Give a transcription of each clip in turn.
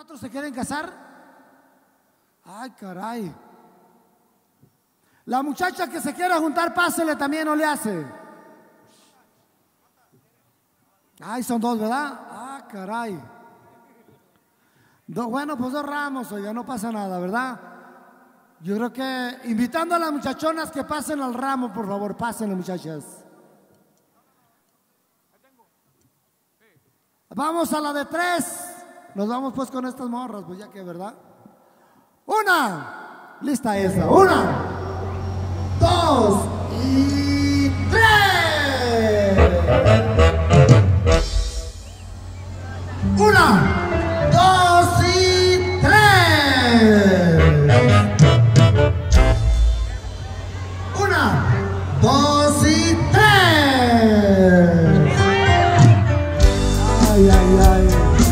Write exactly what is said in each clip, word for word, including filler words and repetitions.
¿Otros se quieren casar? Ay, caray. La muchacha que se quiera juntar, pásele también, no le hace. Ay, son dos, ¿verdad? Ah, caray. Do, bueno, pues dos ramos, oiga, no pasa nada, ¿verdad? Yo creo que invitando a las muchachonas que pasen al ramo, por favor, pásenle, muchachas. Vamos a la de tres. Nos vamos pues con estas morras, pues ya que, ¿verdad? Una. Lista esa. Una, dos y tres. Una, dos y tres. Una, dos y tres. Ay, ay, ay.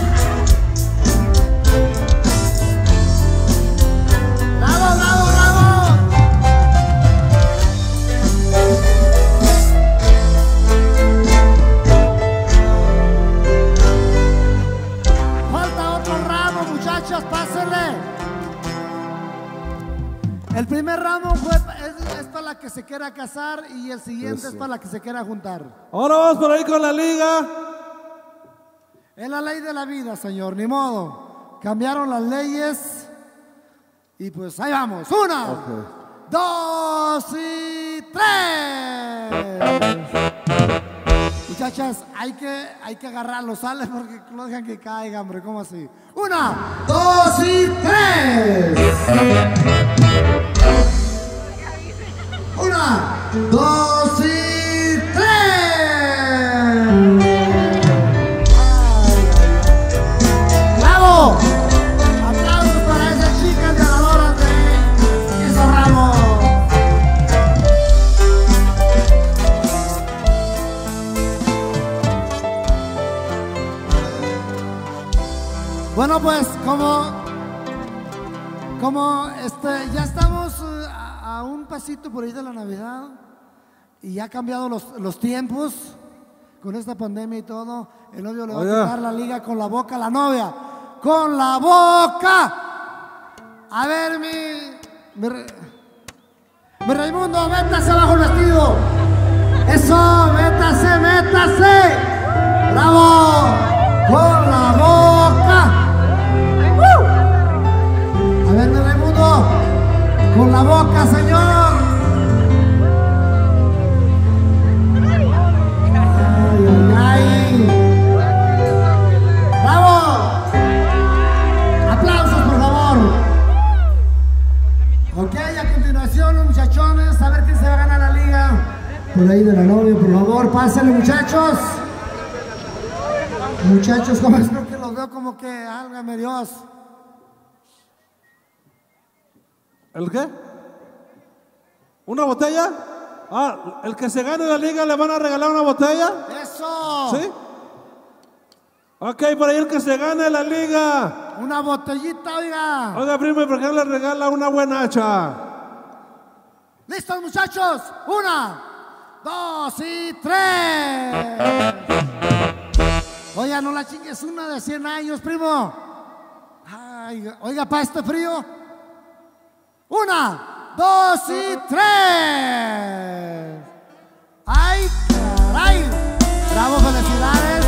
¡Bravo, bravo, bravo! Falta otro ramo, muchachas, pásenle. El primer ramo fue, es, es para la que se quiera casar y el siguiente Eso. es para la que se quiera juntar. Ahora vamos por ahí con la liga. Es la ley de la vida, señor, ni modo. Cambiaron las leyes y pues ahí vamos. Una, okay. dos y tres. Muchachas, hay que, hay que agarrarlo, sale porque no dejan que caiga, hombre, ¿cómo así? Una, dos y tres. Una, dos y tres. ¡Bravo! Aplausos para esas chicas ganadoras de esos ramos. Bueno, pues como como este ya estamos a, a un pasito por ahí de la Navidad y ya ha cambiado los, los tiempos con esta pandemia y todo, el novio le va Oye. a quitar la liga con la boca a la novia. ¡Con la boca! A ver, mi... Mi, mi Raimundo, métase bajo el vestido. ¡Eso! ¡Métase, métase! ¡Bravo! ¡Con la boca! ¡Uh! A ver, mi Raimundo, con la boca, señor. ¡Ay, ay, ay! ¡Bravo! ¡Aplausos, por favor! Ok, a continuación, los muchachones, a ver quién se va a ganar la liga. Por ahí de la novia, por favor, pásenle, muchachos. Muchachos, como es que los veo como que, álgame Dios. ¿El qué? ¿Una botella? Ah, el que se gane la liga le van a regalar una botella. ¡Eso! ¿Sí? Ok, por ahí el que se gane la liga. Una botellita, oiga. Oiga, primo, ¿por qué le regala una buena hacha? ¿Listos, muchachos? Una, dos y tres. Oiga, no la chingues, una de cien años, primo. Ay, oiga, para este frío. Una, dos y tres. ¡Ay, caray! ¡Bravo, felicidades!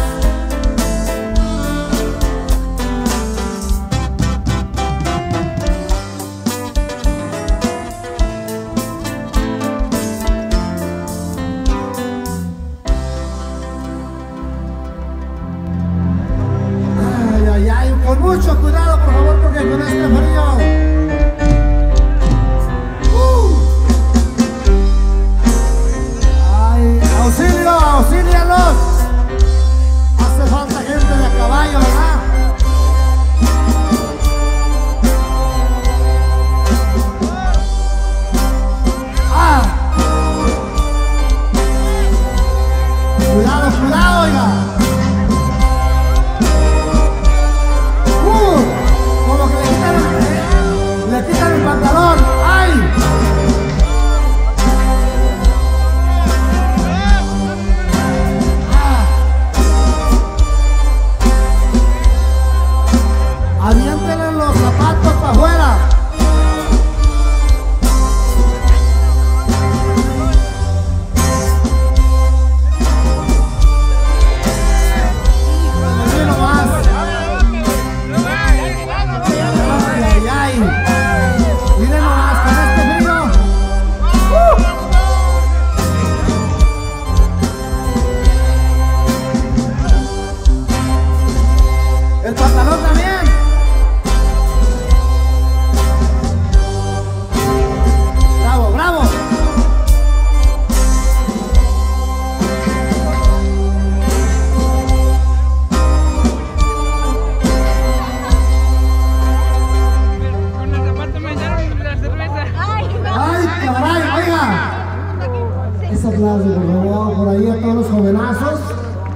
Ay, ay, ay, con mucho cuidado, por favor, porque con este frío. ¡Auxilio! ¡Auxílialos! Hace falta gente de a caballo, ¿verdad? ¡Ah! Cuidado, cuidado, oiga. ¡Uh!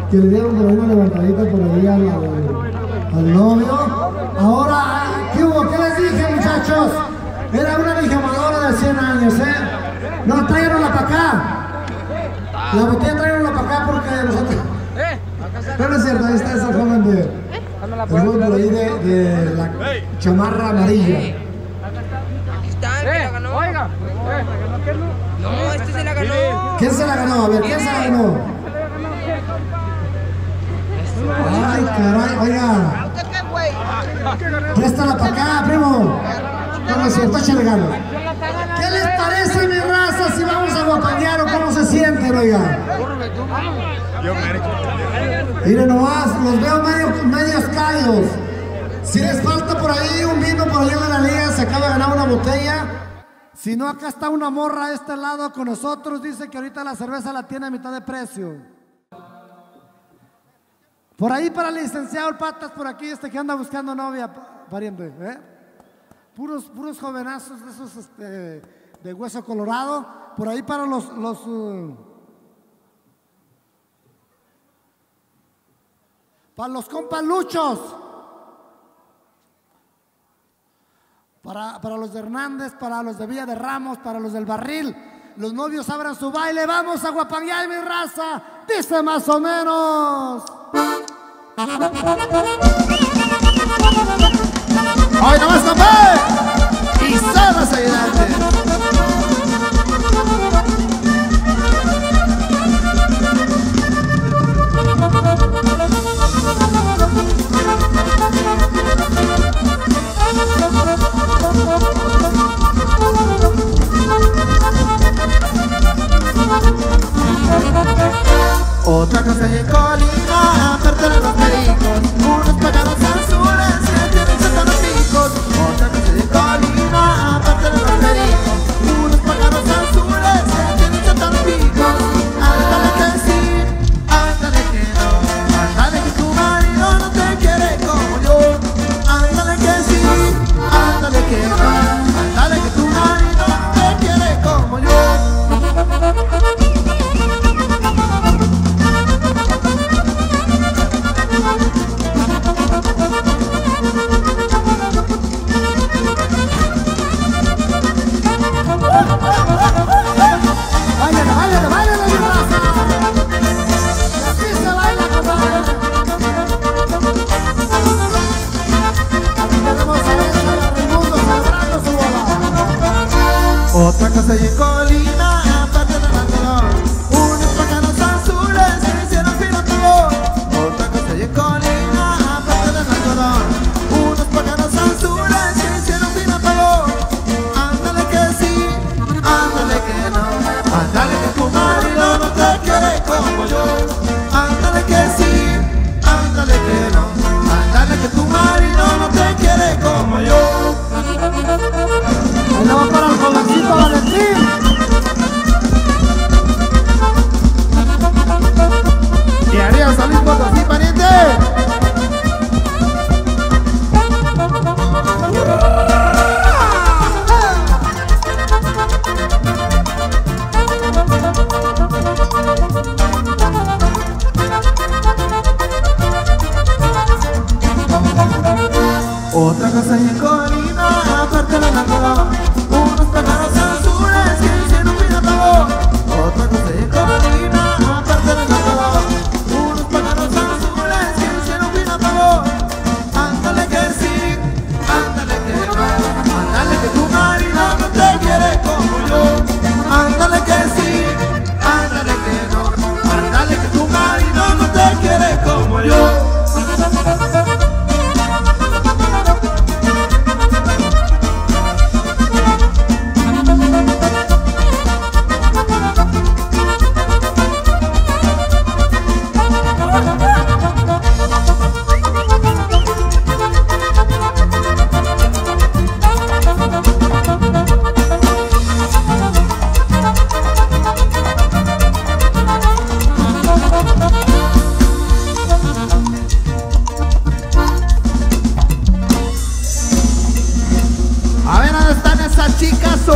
que le dieron por ahí una levantadita por ahí al, al, al novio. Ahora, ¿qué hubo? ¿Qué les dije, muchachos? Era una lijamadora de cien años, ¿eh? No, tráiganla para acá. La botella tráiganla para acá porque nosotros... No, no es cierto, ahí está ese joven de... El joven por ahí de, de la chamarra amarilla. Aquí está, el que la ganó. Oiga. No, este se la ganó. ¿Quién se la ganó? A ver, ¿quién se la ganó? Ay, caray, oiga. Préstala para acá, primo. No, no es cierto, échale ganas. ¿Qué les parece, mi raza, si vamos a guapanguear o cómo se sienten, oiga? Miren nomás, los veo medio, medios caídos. Si les falta por ahí un vino por allá de la liga, se acaba de ganar una botella. Si no, acá está una morra a este lado con nosotros. Dice que ahorita la cerveza la tiene a mitad de precio. Por ahí para el licenciado el Patas, por aquí, este que anda buscando novia, pariente, ¿eh? Puros, puros jovenazos de esos este, de hueso colorado. Por ahí para los... los uh, para los compas luchos. Para, para los de Hernández, para los de Villa de Ramos, para los del Barril. Los novios abran su baile. Vamos a guapanguear, mi raza. Dice más o menos. ¡Hoy nomás, compadre! Y solo se adelante. Otra cosa y en Colima, aparte de los pericos, unos paganos azules que tienen sentados picos. Otra cosa y en Colima, aparte de los pericos, unos paganos azules que tienen sentados picos. Ándale que sí, ándale que no, ándale que tu marido no te quiere como yo. Ándale que sí, ándale que no, ándale que tu marido no te quiere como yo. ¡Váyale, váyale, váyale, mi raza! ¡Así se baila, compadre! Aquí tenemos a Benja Raimundo celebrando su boda. Otra cosa y en Colima, aparte de la color, unos pájaros azules que hicieron fino color. Otra cosa y en Colima, aparte de la color, unos pájaros azules que hicieron fino color. Ándale que sí, ándale que no, ándale que tu marido no te quiere como yo. Ándale que sí, ándale que no, ándale que tu marido no te quiere como yo. Ahí le va para el jovencito Valentín. Y arriba San Luis Potosí, pariente. Otra cosa y en Colima, aparte de la color, unos pájaros azules que hicieron vida favor. Otra cosa y en Colima, aparte de la color, unos pájaros azules que hicieron vida favor. Ándale que sí, ándale que no, ándale que tu marido no te quiere como yo. Ándale que sí, ándale que no, ándale que tu marido no te quiere como yo.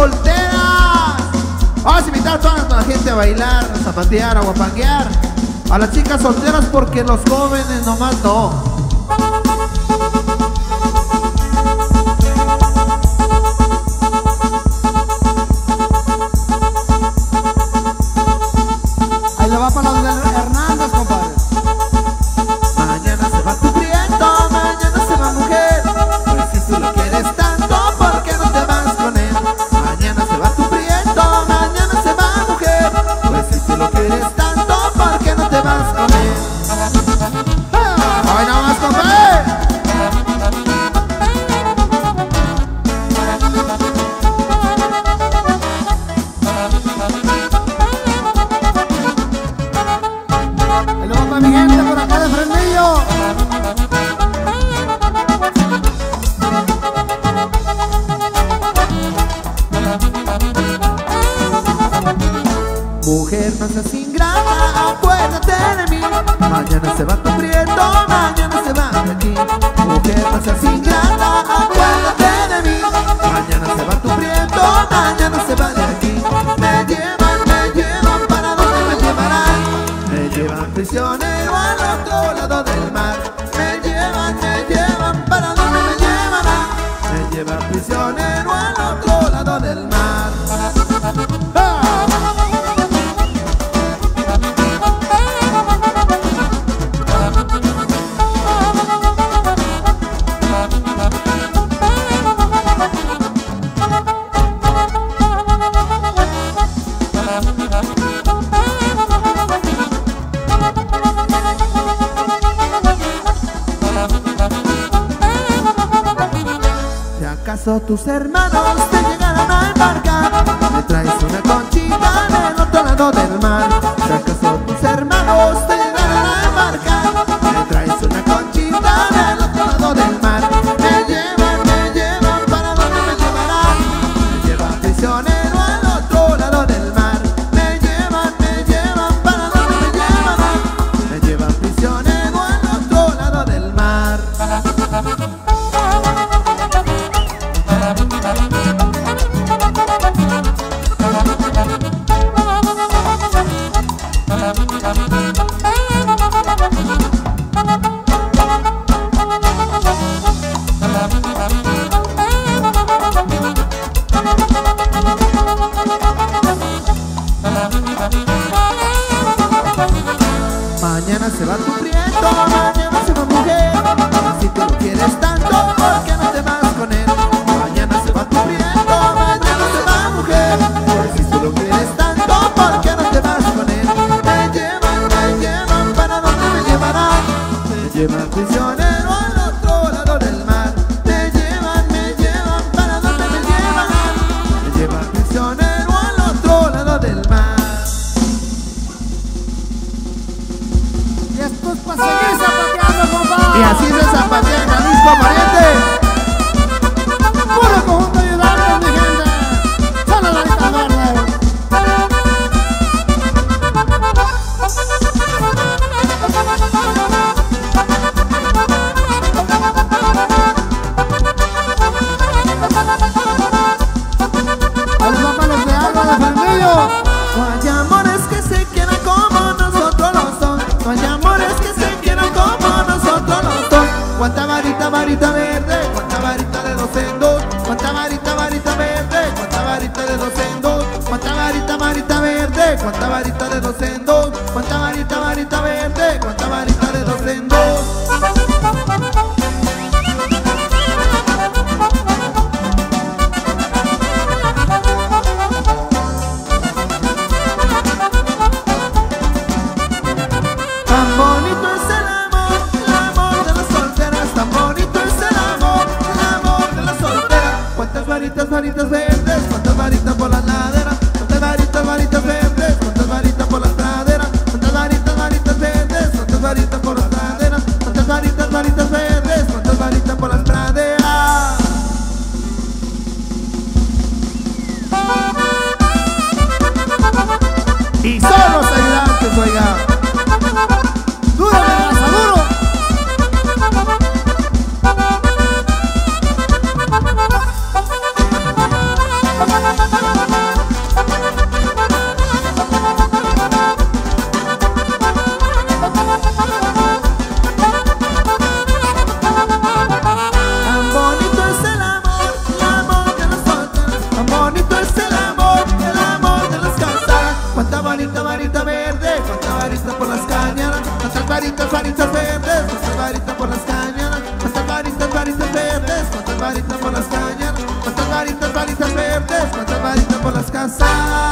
Vamos a invitar a toda la gente a bailar, a zapatear, a guapanguear. A las chicas solteras porque los jóvenes nomás no. Ahí le va para los de Hernández, compadre. Mañana se va tu prieto, mañana se va mujer. Pues si tú lo quieres tanto, ¿por qué no te vas con él? Mañana se va tu prieto, mañana se va mujer. Pues si tú lo quieres tanto, ¿por qué no te vas con él? ¡Hoy no más, compadre! Ahí le va para mi gente por acá de Fresnillo. Mujer, no seas ingrata, acuérdate de mí. Mañana se va tu prieto, mañana se va de aquí. Mujer, no seas ingrata, acuérdate de mí. Mañana se va tu prieto, mañana se va de aquí. Me llevan, me llevan, ¿para dónde me llevarán? Me llevan prisionero al otro lado del mar. Me llevan, me llevan, ¿para dónde me llevarán? Me llevan prisionero al otro lado del mar. Si acaso tus hermanos te llegaran a embarcar, me traes una conchita del otro lado del mar. Si acaso tus hermanos te llegaran a embarcar, me traes una conchita del otro lado del mar. Me llevan, me llevan, ¿para dónde me llevarán? Me llevan prisionero al otro lado del mar. Me llevan, me llevan, ¿para dónde me llevarán? Me llevan prisionero al otro lado del mar. Mañana se va tu prieto, mañana se va mujer. Si tú lo quieres tanto, ¿por qué no te vas con él? Mañana se va tu prieto, mañana se va mujer. Si tú lo quieres tanto, ¿por qué no te vas con él? Me llevan, me llevan, ¿para dónde me llevarán? Me llevan prisionero al otro lado del mar. Me llevan, me llevan, ¿para dónde me llevarán? Me llevan prisionero al otro lado del mar. Y esto es para seguir zapateando, compadre. Y así se zapatea en Jalisco, pariente. Puro conjunto ayudante, mi gente. Solo la lista verde. Ahí les va para los de agua de Fresnillo. No hay amores que se quieran como nosotros los dos. No hay amores que se quieran como nosotros los dos. Cuánta varita, varita verde, cuánta varita de dos en dos. Cuánta varita, varita verde, cuánta varita de dos en dos. Cuánta varita, varita verde, cuánta varita de dos en dos. Cuánta varita, varita verde, cuánta varita de dos en dos. Tan bonito es el amor, el amor de las solteras. Tan bonito es el amor, el amor de las solteras. Cuántas varitas, varitas verdes, cuántas varitas por las laderas. Cuántas varitas, varitas verdes, cuántas varitas por las praderas. Cuántas varitas, varitas verdes, varitas verdes, cuántas varitas por las cañas, cuántas varitas, varitas verdes, cuántas varitas por las casas.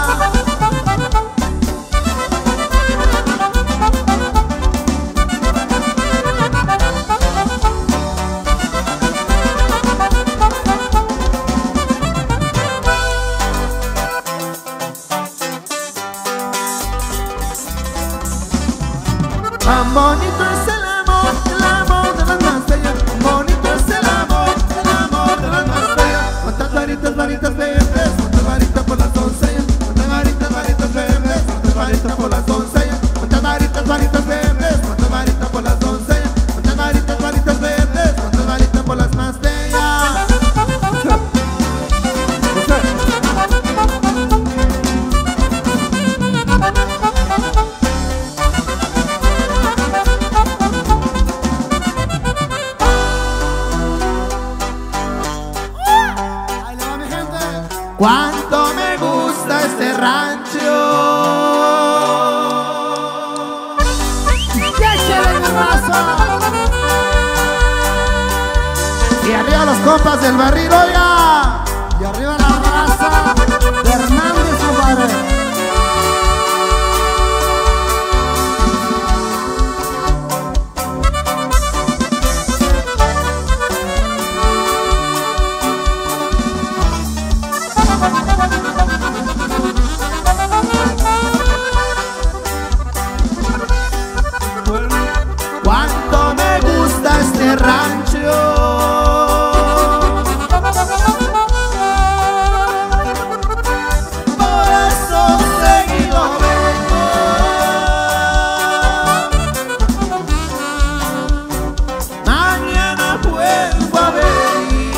Tan bonito es el amor, el amor de las más bellas. Bonito es el amor, el amor de las más bellas. Cuántas varitas, varitas verdes, cuántas varitas por las doncellas. Cuántas varitas, varitas verdes, cuántas varitas por las doncellas. Cuántas varitas, varitas verdes, cuántas varitas por las doncellas. Cuántas varitas, varitas verdes, cuántas varitas por las más bellas. Cuánto me gusta este rancho. Y arriba los compas del barril, oiga. Y arriba la raza de Hernández, compadre. Cuánto me gusta este rancho. Por eso seguido vengo. Mañana vuelvo a venir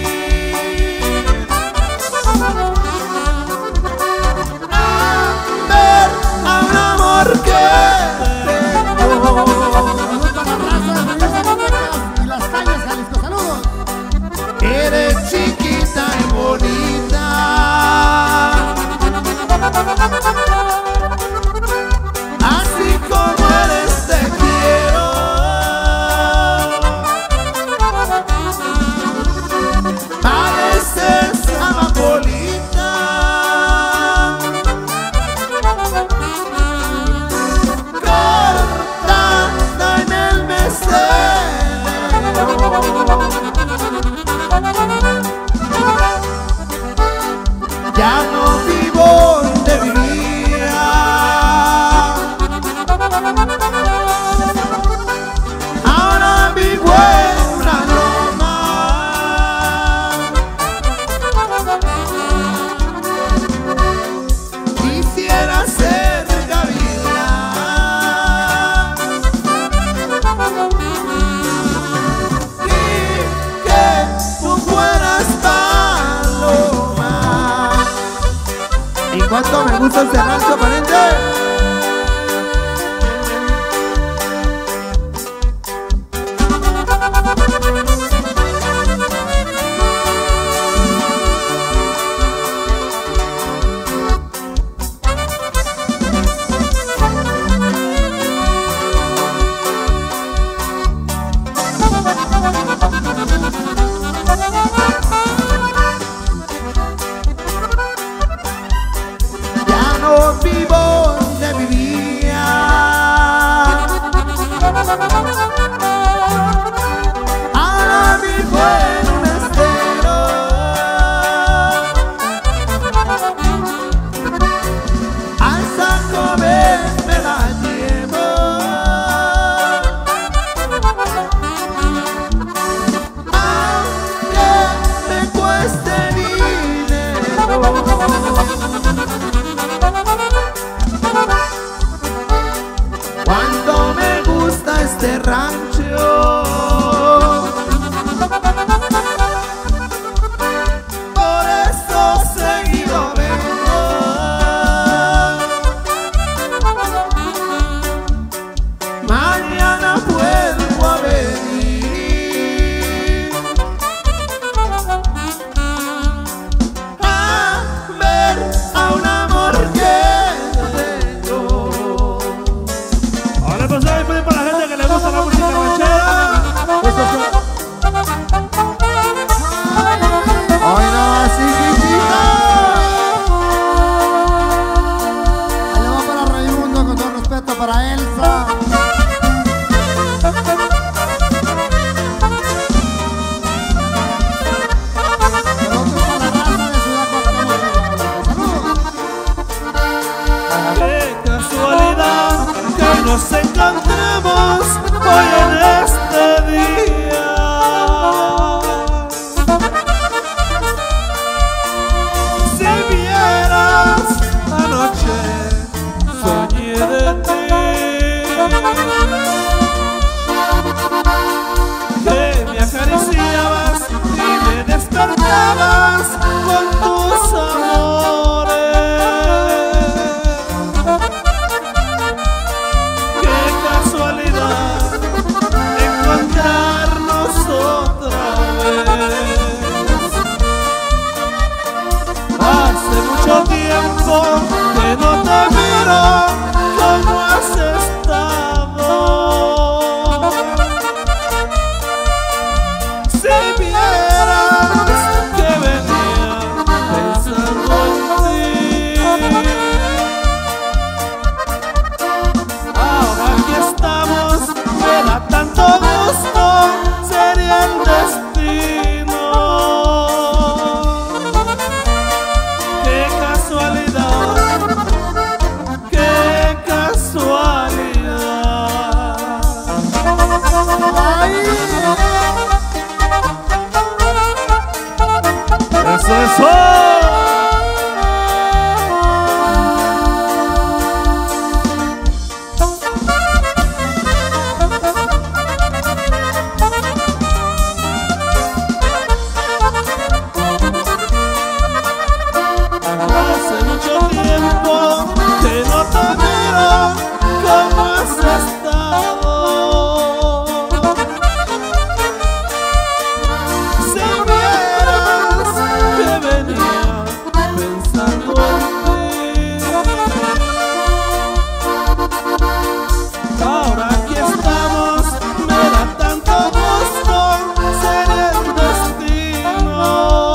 a ver a un amor que Y las calles, Jalisco, saludos. eres chiquita y bonita, así como eres te quiero. Pareces amapolita, cortada en el mesero. Ya no vivo donde vivía, ahora vivo en una loma. Quisiera ser gavilán y que tú fueras paloma. ¿Y cuánto me gusta este rancho, pariente? Ya no vivo donde vivía, ahora vivo en un estero. Al San Vez me la llevo, aunque me cueste dinero. Cuánto me gusta este rancho. Por eso seguido vengo. Mañana vuelvo a venir a ver a un amor que tengo. Ahora pues ahí para la gente que le gusta la música. que no te miro, ¿cómo has estado? Si vieras que venía pensando en ti. Ahora aquí estamos, me da tanto gusto, sería el destino. Qué casualidad, qué casualidad. Ay. Eso, eso. Hace mucho tiempo que no te miro, ¿cómo has estado? Si vieras que venía pensando en ti. Ahora aquí estamos, me da tanto gusto, sería el destino.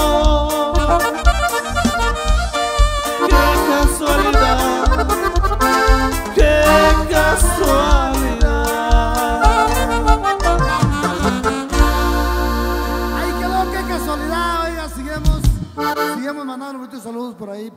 Qué casualidad, qué casualidad. Ahí quedó, qué casualidad. Oiga, seguimos, seguimos mandando muchos saludos por ahí.